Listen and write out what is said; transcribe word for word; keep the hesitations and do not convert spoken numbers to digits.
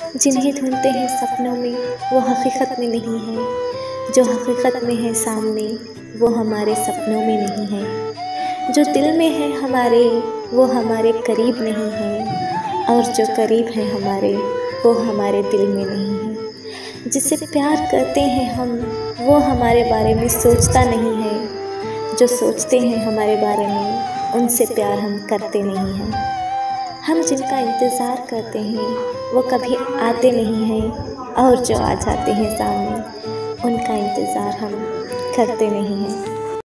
जिन्हें ढूंढते हैं सपनों में वो हकीकत में नहीं है, जो हकीकत में है सामने वो हमारे सपनों में नहीं है, जो दिल में है हमारे वो हमारे करीब नहीं है, और जो करीब है हमारे वो हमारे दिल में नहीं है। जिसे प्यार करते हैं हम वो हमारे बारे में सोचता नहीं है, जो सोचते हैं हमारे बारे में उनसे प्यार हम करते नहीं हैं। हम जिनका इंतज़ार करते हैं वो कभी आते नहीं हैं, और जो आ जाते हैं सामने उनका इंतज़ार हम करते नहीं हैं।